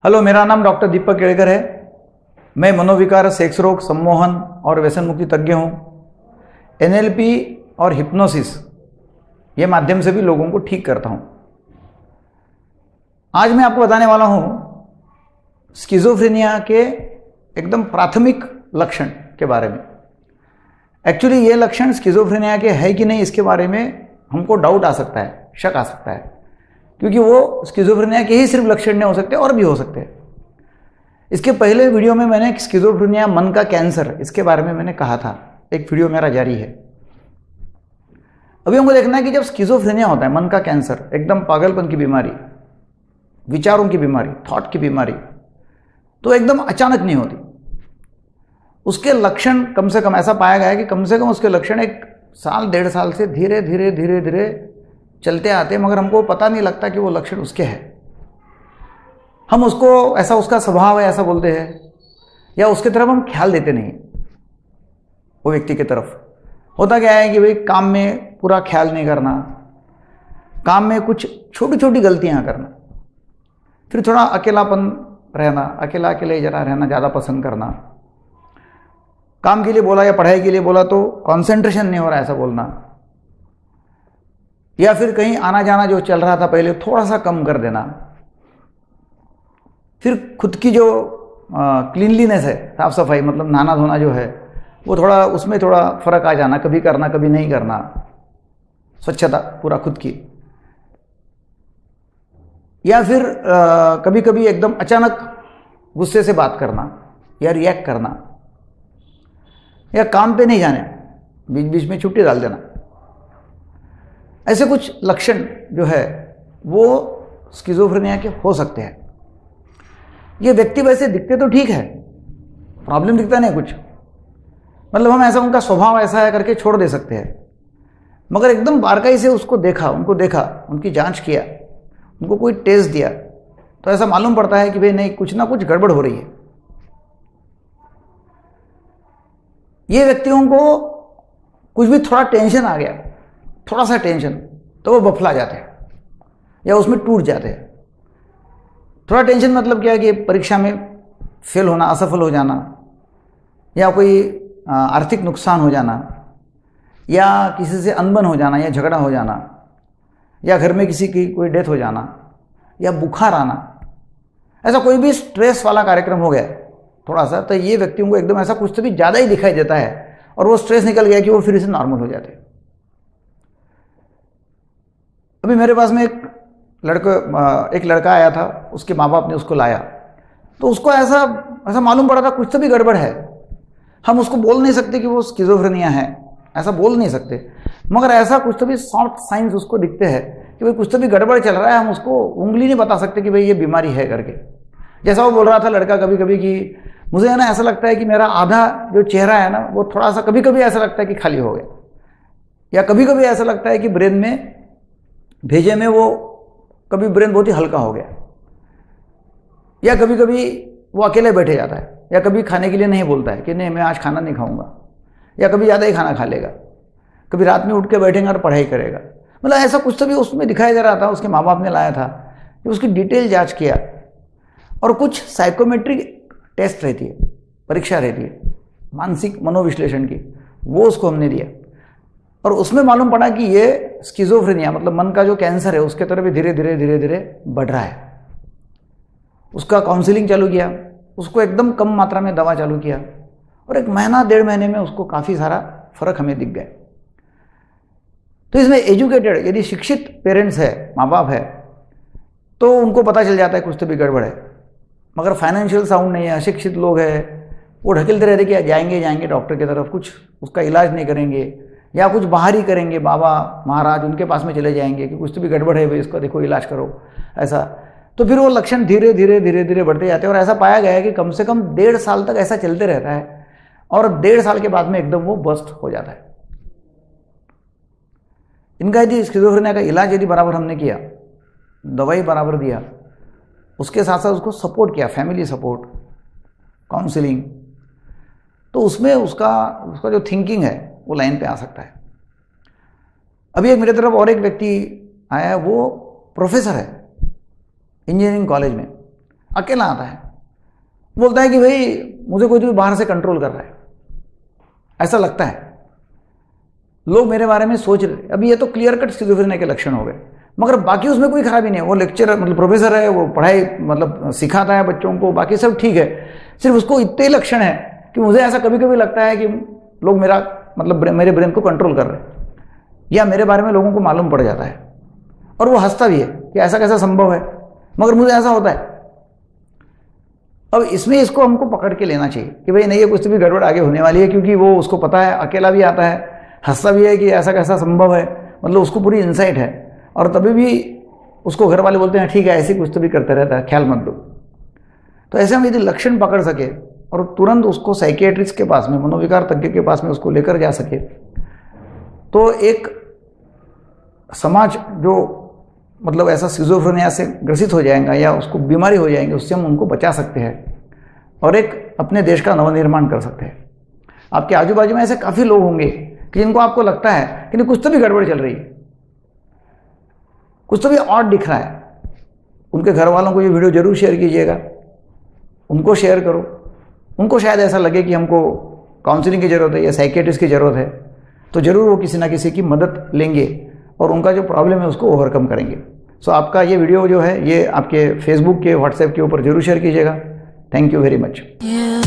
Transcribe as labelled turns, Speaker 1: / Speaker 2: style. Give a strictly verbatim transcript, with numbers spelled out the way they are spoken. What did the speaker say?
Speaker 1: Hello, मेरा नाम doctor दीपक केड़कर है। मैं मनोविकार, सेक्स रोग, सम्मोहन और व्यसन मुक्ति तज्ञ हूँ। एनएलपी और हिप्नोसिस ये माध्यम से भी लोगों को ठीक करता हूँ। आज मैं आपको बताने वाला हूँ स्किज़ोफ्रेनिया के एकदम प्राथमिक लक्षण के बारे में। एक्चुअली ये लक्षण स्किज़ोफ्रेनिया के है कि नहीं, इसके बारे में हमको डाउट आ सकता है, शक आ सकता है, क्योंकि वो स्किज़ोफ्रेनिया के ही सिर्फ लक्षण नहीं हो सकते, और भी हो सकते हैं। इसके पहले वीडियो में मैंने स्किज़ोफ्रेनिया मन का कैंसर, इसके बारे में मैंने कहा था। एक वीडियो मेरा जारी है। अभी हमको देखना है कि जब स्किज़ोफ्रेनिया होता है, मन का कैंसर, एकदम पागलपन की बीमारी, विचारों की बीमारी, थॉट की बीमारी, तो एकदम अचानक नहीं होती। उसके लक्षण कम से कम ऐसा पाया गया है कि कम से कम उसके लक्षण एक साल डेढ़ साल से धीरे धीरे धीरे धीरे चलते आते हैं, मगर हमको पता नहीं लगता कि वो लक्षण उसके हैं। हम उसको ऐसा, उसका स्वभाव है ऐसा बोलते हैं, या उसके तरफ हम ख्याल देते नहीं। वो व्यक्ति की तरफ होता क्या है कि भाई काम में पूरा ख्याल नहीं करना, काम में कुछ छोटी छोटी गलतियां करना, फिर थोड़ा अकेलापन रहना, अकेला अकेले जरा रहना ज़्यादा पसंद करना, काम के लिए बोला या पढ़ाई के लिए बोला तो कंसंट्रेशन नहीं हो रहा ऐसा बोलना, या फिर कहीं आना जाना जो चल रहा था पहले थोड़ा सा कम कर देना, फिर खुद की जो क्लीनलीनेस है, साफ सफाई, मतलब नहाना धोना जो है वो थोड़ा, उसमें थोड़ा फर्क आ जाना, कभी करना कभी नहीं करना, स्वच्छता पूरा खुद की, या फिर आ, कभी कभी एकदम अचानक गुस्से से बात करना या रिएक्ट करना, या काम पे नहीं जाने, बीच बीच में छुट्टी डाल देना। ऐसे कुछ लक्षण जो है वो स्किज़ोफ्रेनिया के हो सकते हैं। ये व्यक्ति वैसे दिखते तो ठीक है, प्रॉब्लम दिखता नहीं कुछ, मतलब हम ऐसा, उनका स्वभाव ऐसा है करके छोड़ दे सकते हैं, मगर एकदम बारकाई से उसको देखा, उनको देखा, उनकी जांच किया, उनको कोई टेस्ट दिया, तो ऐसा मालूम पड़ता है कि भाई नहीं, कुछ ना कुछ गड़बड़ हो रही है। ये व्यक्तियों को कुछ भी थोड़ा टेंशन आ गया, थोड़ा सा टेंशन, तो वो बफला जाते हैं या उसमें टूट जाते हैं। थोड़ा टेंशन मतलब क्या है कि परीक्षा में फेल होना, असफल हो जाना, या कोई आर्थिक नुकसान हो जाना, या किसी से अनबन हो जाना, या झगड़ा हो जाना, या घर में किसी की कोई डेथ हो जाना, या बुखार आना, ऐसा कोई भी स्ट्रेस वाला कार्यक्रम हो गया थोड़ा सा, तो ये व्यक्तियों को एकदम ऐसा कुछ तो भी ज़्यादा ही दिखाई देता है, और वो स्ट्रेस निकल गया कि वो फिर से नॉर्मल हो जाते हैं। अभी मेरे पास में एक लड़का एक लड़का आया था, उसके माँ बाप ने उसको लाया, तो उसको ऐसा ऐसा मालूम पड़ा था कुछ तो भी गड़बड़ है। हम उसको बोल नहीं सकते कि वो स्किज़ोफ्रेनिया है, ऐसा बोल नहीं सकते, मगर ऐसा कुछ तो भी सॉफ्ट साइंस उसको दिखते हैं कि भाई कुछ तो भी गड़बड़ चल रहा है। हम उसको उंगली नहीं बता सकते कि भाई ये बीमारी है करके। जैसा वो बोल रहा था लड़का कभी कभी कि मुझे है ना ऐसा लगता है कि मेरा आधा जो चेहरा है ना वो थोड़ा सा, कभी कभी ऐसा लगता है कि खाली हो गया, या कभी कभी ऐसा लगता है कि ब्रेन में भेजे में वो कभी ब्रेन बहुत ही हल्का हो गया, या कभी कभी वो अकेले बैठे जाता है, या कभी खाने के लिए नहीं बोलता है कि नहीं मैं आज खाना नहीं खाऊंगा, या कभी ज़्यादा ही खाना खा लेगा, कभी रात में उठ के बैठेगा और पढ़ाई करेगा। मतलब ऐसा कुछ तो भी उसमें दिखाई दे रहा था। उसके माँ बाप ने लाया था कि उसकी डिटेल जांच किया, और कुछ साइकोमेट्रिक टेस्ट रहती है, परीक्षा रहती है मानसिक मनोविश्लेषण की, वो उसको हमने दिया, और उसमें मालूम पड़ा कि ये स्किज़ोफ्रेनिया मतलब मन का जो कैंसर है उसके तरफ भी धीरे धीरे धीरे धीरे बढ़ रहा है। उसका काउंसलिंग चालू किया, उसको एकदम कम मात्रा में दवा चालू किया, और एक महीना डेढ़ महीने में उसको काफ़ी सारा फर्क हमें दिख गया। तो इसमें एजुकेटेड, यदि शिक्षित पेरेंट्स है, माँ बाप है, तो उनको पता चल जाता है कुछ तो भी गड़बड़ है। मगर फाइनेंशियल साउंड नहीं है, अशिक्षित लोग हैं, वो ढकेलते रहते कि जाएंगे जाएंगे डॉक्टर की तरफ, कुछ उसका इलाज नहीं करेंगे, या कुछ बाहर ही करेंगे, बाबा महाराज उनके पास में चले जाएंगे कि कुछ तो भी गड़बड़ है भाई, इसका देखो इलाज करो ऐसा। तो फिर वो लक्षण धीरे धीरे धीरे धीरे बढ़ते जाते हैं, और ऐसा पाया गया है कि कम से कम डेढ़ साल तक ऐसा चलते रहता है, और डेढ़ साल के बाद में एकदम वो बस्ट हो जाता है। इनका यदि स्किज़ोफ्रेनिया का इलाज यदि बराबर हमने किया, दवाई बराबर दिया, उसके साथ साथ उसको सपोर्ट किया, फैमिली सपोर्ट, काउंसलिंग, तो उसमें उसका उसका जो थिंकिंग है वो लाइन पे आ सकता है। अभी एक मेरे तरफ और एक व्यक्ति आया है, वो प्रोफेसर है इंजीनियरिंग कॉलेज में, अकेला आता है, बोलता है कि भाई मुझे कोई तो बाहर से कंट्रोल कर रहा है, ऐसा लगता है। लोग मेरे बारे में सोच रहे, अभी ये तो क्लियर कट स्किज़ोफ्रेनिया के लक्षण हो गए, मगर बाकी उसमें कोई खराबी नहीं है। वो लेक्चरर मतलब प्रोफेसर है, वो पढ़ाई मतलब सिखाता है बच्चों को, बाकी सब ठीक है। सिर्फ उसको इतने लक्षण है कि मुझे ऐसा कभी कभी लगता है कि लोग मेरा मतलब मेरे ब्रेन को कंट्रोल कर रहे हैं, या मेरे बारे में लोगों को मालूम पड़ जाता है। और वो हंसता भी है कि ऐसा कैसा संभव है, मगर मुझे ऐसा होता है। अब इसमें इसको हमको पकड़ के लेना चाहिए कि भाई नहीं, ये कुछ तो भी गड़बड़ आगे होने वाली है, क्योंकि वो उसको पता है, अकेला भी आता है, हंसता भी है कि ऐसा कैसा संभव है, मतलब उसको पूरी इंसाइट है। और तभी भी उसको घर वाले बोलते हैं ठीक है, ऐसे कुछ तो भी करते रहता है, ख्याल मत दो। तो ऐसे हम यदि लक्षण पकड़ सके और तुरंत उसको साइकियाट्रिस्ट के पास में, मनोविकार तज्ञ के पास में उसको लेकर जा सके, तो एक समाज जो मतलब ऐसा स्किज़ोफ्रेनिया से ग्रसित हो जाएगा या उसको बीमारी हो जाएंगे, उससे हम उनको बचा सकते हैं और एक अपने देश का नवनिर्माण कर सकते हैं। आपके आजू बाजू में ऐसे काफ़ी लोग होंगे कि जिनको आपको लगता है कि नहीं कुछ तो भी गड़बड़ चल रही है, कुछ तो भी ऑड दिख रहा है। उनके घर वालों को ये वीडियो जरूर शेयर कीजिएगा, उनको शेयर करो। उनको शायद ऐसा लगे कि हमको काउंसलिंग की ज़रूरत है या साइकियाट्रिस्ट की ज़रूरत है, तो ज़रूर वो किसी ना किसी की मदद लेंगे और उनका जो प्रॉब्लम है उसको ओवरकम करेंगे। सो so, आपका ये वीडियो जो है ये आपके फेसबुक के, व्हाट्सएप के ऊपर जरूर शेयर कीजिएगा। Thank you very much.